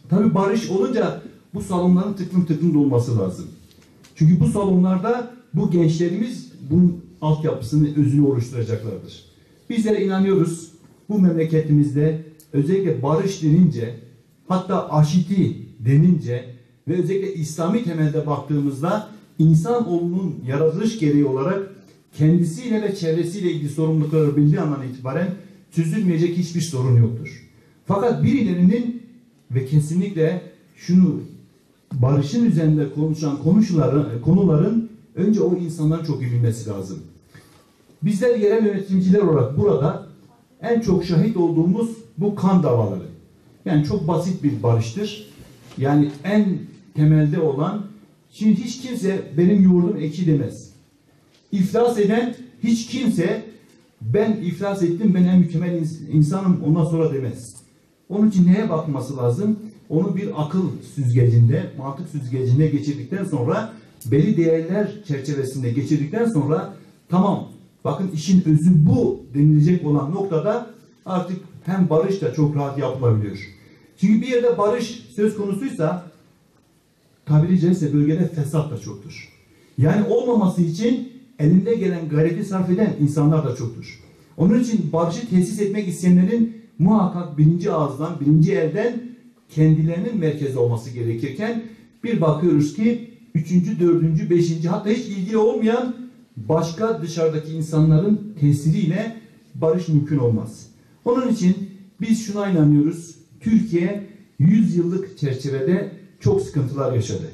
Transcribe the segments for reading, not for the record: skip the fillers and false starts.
Tabii barış olunca bu salonların tıklım tıklım dolması lazım. Çünkü bu salonlarda bu gençlerimiz bunun altyapısını, özünü oluşturacaklardır. Bizlere inanıyoruz, bu memleketimizde özellikle barış denince, hatta aşiti denince ve özellikle İslami temelde baktığımızda insanoğlunun yaratılış gereği olarak kendisiyle ve çevresiyle ilgili sorumlulukları bildiği andan itibaren çözülmeyecek hiçbir sorun yoktur. Fakat birilerinin ve kesinlikle şunu, barışın üzerinde konuşan konuların önce o insanların çok iyi bilmesi lazım. Bizler yerel yönetimciler olarak burada en çok şahit olduğumuz bu kan davaları. Yani çok basit bir barıştır. Yani en temelde olan, şimdi hiç kimse benim yoğurdum ekşi demez. İflas eden hiç kimse ben iflas ettim, ben en mükemmel insanım ondan sonra demez. Onun için neye bakması lazım? Onu bir akıl süzgecinde, mantık süzgecinde geçirdikten sonra, belli değerler çerçevesinde geçirdikten sonra, tamam bakın işin özü bu denilecek olan noktada artık hem barış da çok rahat yapılabiliyor. Çünkü bir yerde barış söz konusuysa tabiri caizse bölgede fesat da çoktur. Yani olmaması için elinde gelen gayreti sarf eden insanlar da çoktur. Onun için barışı tesis etmek isteyenlerin muhakkak birinci ağızdan, birinci elden kendilerinin merkezi olması gerekirken bir bakıyoruz ki üçüncü, dördüncü, beşinci hatta hiç ilgili olmayan başka dışarıdaki insanların tesiriyle barış mümkün olmaz. Onun için biz şuna inanıyoruz. Türkiye 100 yıllık çerçevede çok sıkıntılar yaşadı.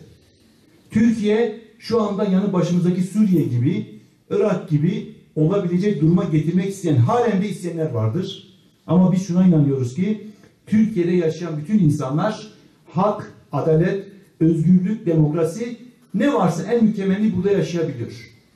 Türkiye şu anda yanı başımızdaki Suriye gibi, Irak gibi olabilecek duruma getirmek isteyen, halen de isteyenler vardır. Ama biz şuna inanıyoruz ki Türkiye'de yaşayan bütün insanlar hak, adalet, özgürlük, demokrasi ne varsa en mükemmelini burada yaşayabiliyor.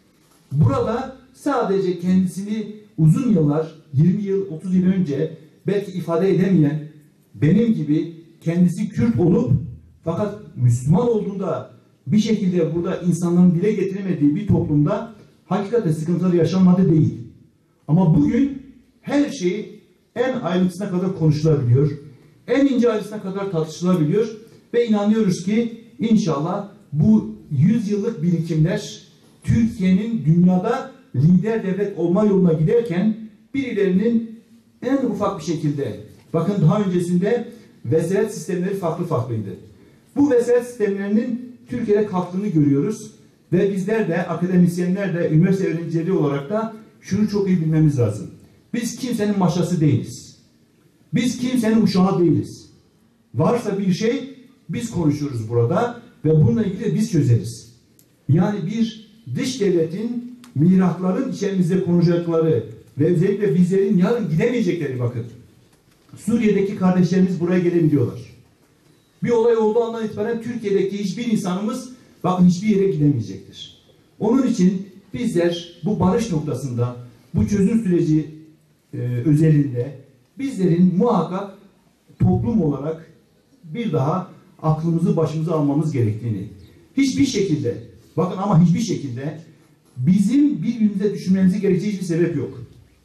Burada sadece kendisini uzun yıllar, 20 yıl, 30 yıl önce belki ifade edemeyen, benim gibi kendisi Kürt olup fakat Müslüman olduğunda bir şekilde burada insanların dile getiremediği bir toplumda hakikaten sıkıntıları yaşanmadı değil. Ama bugün her şey en ayrıntısına kadar konuşulabiliyor. En ince ayrıntısına kadar tartışılabiliyor. Ve inanıyoruz ki inşallah bu 100 yıllık birikimler Türkiye'nin dünyada lider devlet olma yoluna giderken birilerinin en ufak bir şekilde, bakın daha öncesinde vesayet sistemleri farklıydı. Bu vesayet sistemlerinin Türkiye'de kalktığını görüyoruz. Ve bizler de, akademisyenler de, üniversite öğrencileri olarak da şunu çok iyi bilmemiz lazım. Biz kimsenin maşası değiliz. Biz kimsenin uşağı değiliz. Varsa bir şey biz konuşuruz burada ve bununla ilgili biz çözeriz. Yani bir dış devletin, mirakların içerimizde konuşacakları ve özellikle bizlerin yarın gidemeyecekleri bakın. Suriye'deki kardeşlerimiz buraya gelebiliyorlar. Bir olay olduğu andan itibaren Türkiye'deki hiçbir insanımız bakın hiçbir yere gidemeyecektir. Onun için bizler bu barış noktasında, bu çözüm süreci özelinde bizlerin muhakkak toplum olarak bir daha aklımızı başımıza almamız gerektiğini, hiçbir şekilde, bakın ama hiçbir şekilde bizim birbirimize düşünmemizi gerektiği hiçbir sebep yok.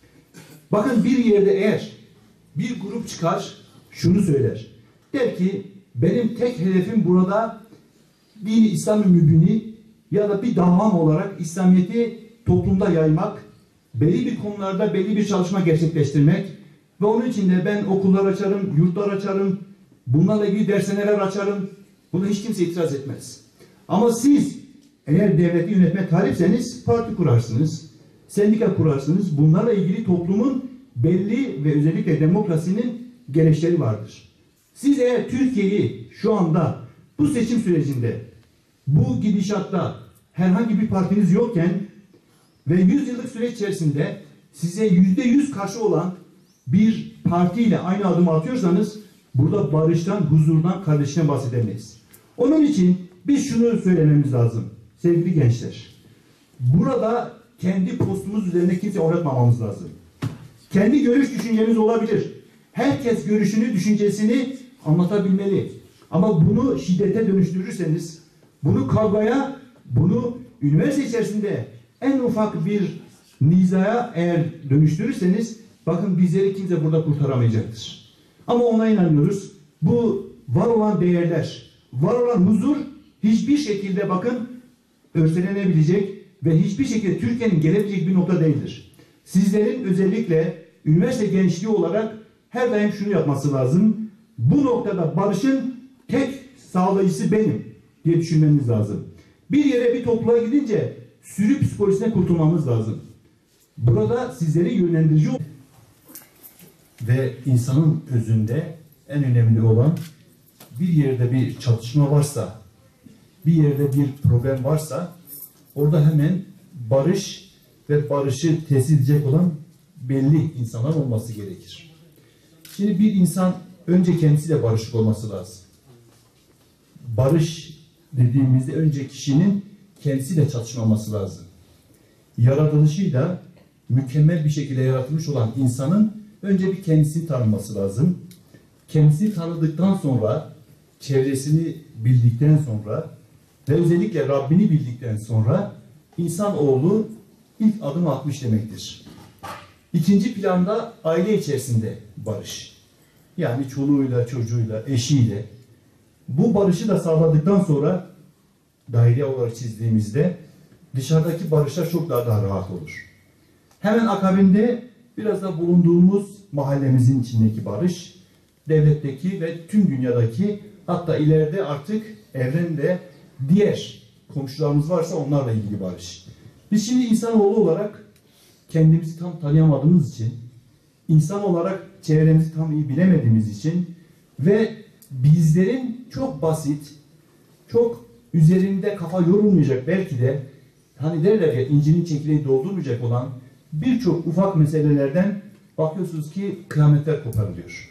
Bakın bir yerde eğer bir grup çıkar, şunu söyler. Der ki benim tek hedefim burada dini İslam-ı mübini ya da bir davam olarak İslamiyet'i toplumda yaymak, belli bir konularda belli bir çalışma gerçekleştirmek ve onun için de ben okullar açarım, yurtlar açarım, bunlarla ilgili dershaneler açarım. Buna hiç kimse itiraz etmez. Ama siz eğer devleti yönetmeye talipseniz parti kurarsınız, sendika kurarsınız. Bunlarla ilgili toplumun belli ve özellikle demokrasinin gereçleri vardır. Siz eğer Türkiye'yi şu anda bu seçim sürecinde, bu gidişatta herhangi bir partiniz yokken ve 100 yıllık süreç içerisinde size %100 karşı olan bir partiyle aynı adımı atıyorsanız burada barıştan, huzurdan, kardeşine bahsedemeyiz. Onun için biz şunu söylememiz lazım sevgili gençler. Burada kendi postumuz üzerine kimse oynatmamamız lazım. Kendi görüş düşüncemiz olabilir. Herkes görüşünü, düşüncesini anlatabilmeli. Ama bunu şiddete dönüştürürseniz, bunu kavgaya, bunu üniversite içerisinde en ufak bir nizaya eğer dönüştürürseniz bakın bizleri kimse burada kurtaramayacaktır. Ama ona inanıyoruz. Bu var olan değerler, var olan huzur hiçbir şekilde bakın örselenebilecek ve hiçbir şekilde Türkiye'nin gelebilecek bir nokta değildir. Sizlerin özellikle üniversite gençliği olarak her daim şunu yapması lazım. Bu noktada barışın tek sağlayıcısı benim diye düşünmeniz lazım. Bir yere, bir topluluğa gidince sürü psikolojisine kurtulmamız lazım. Burada sizleri yönlendirici ve insanın özünde en önemli olan bir yerde bir çatışma varsa, bir yerde bir problem varsa orada hemen barış ve barışı tesis edecek olan belli insanlar olması gerekir. Şimdi bir insan önce kendisiyle barışık olması lazım. Barış dediğimizde önce kişinin kendisiyle çatışmaması lazım. Yaratılışıyla mükemmel bir şekilde yaratılmış olan insanın önce bir kendisini tanıması lazım. Kendisini tanıdıktan sonra, çevresini bildikten sonra ve özellikle Rabbini bildikten sonra insanoğlu ilk adım atmış demektir. İkinci planda aile içerisinde barış. Yani çoluğuyla, çocuğuyla, eşiyle. Bu barışı da sağladıktan sonra daire olarak çizdiğimizde dışarıdaki barışlar çok daha rahat olur. Hemen akabinde biraz da bulunduğumuz mahallemizin içindeki barış, devletteki ve tüm dünyadaki, hatta ileride artık evrende diğer komşularımız varsa onlarla ilgili barış. Biz şimdi insanoğlu olarak kendimizi tam tanıyamadığımız için, insan olarak çevremizi tam iyi bilemediğimiz için ve bizlerin çok basit, çok üzerinde kafa yorulmayacak, belki de hani derler ya incinin çekirdeği doldurmayacak olan birçok ufak meselelerden bakıyorsunuz ki kıyametler koparılıyor.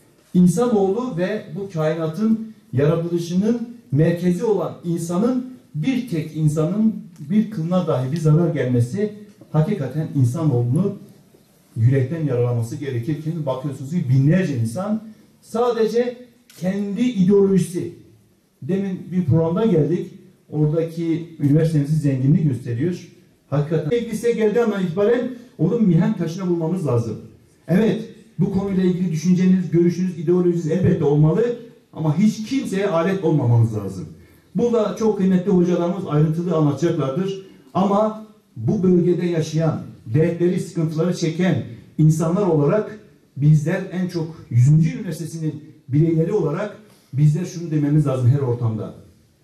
İnsanoğlu ve bu kainatın yaratılışının merkezi olan insanın, bir tek insanın bir kılına dahi bir zarar gelmesi hakikaten insanoğlunu yürekten yaralaması gerekirken bakıyorsunuz ki binlerce insan sadece kendi ideolojisi. Demin bir programda geldik. Oradaki üniversitemizin zenginliği gösteriyor. Hakikaten ilgisi geldiği andan itibaren onun mihenk taşına bulmamız lazım. Evet, bu konuyla ilgili düşünceniz, görüşünüz, ideolojiniz elbette olmalı ama hiç kimseye alet olmamamız lazım. Burada çok kıymetli hocalarımız ayrıntılı anlatacaklardır. Ama bu bölgede yaşayan, dertleri, sıkıntıları çeken insanlar olarak bizler en çok 100. Üniversitesi'nin bireyleri olarak bizler şunu dememiz lazım her ortamda.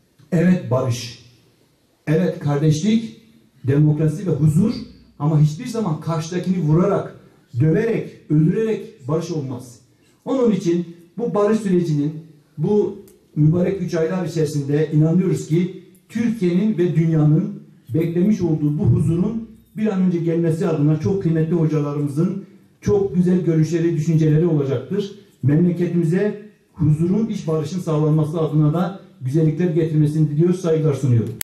Evet barış, evet kardeşlik, demokrasi ve huzur ama hiçbir zaman karşıdakini vurarak, döverek, öldürerek barış olmaz. Onun için bu barış sürecinin bu mübarek 3 aylar içerisinde inanıyoruz ki Türkiye'nin ve dünyanın beklemiş olduğu bu huzurun bir an önce gelmesi adına çok kıymetli hocalarımızın çok güzel görüşleri, düşünceleri olacaktır. Memleketimize huzurun, iş barışın sağlanması adına da güzellikler getirmesini diliyoruz, saygılar sunuyorum.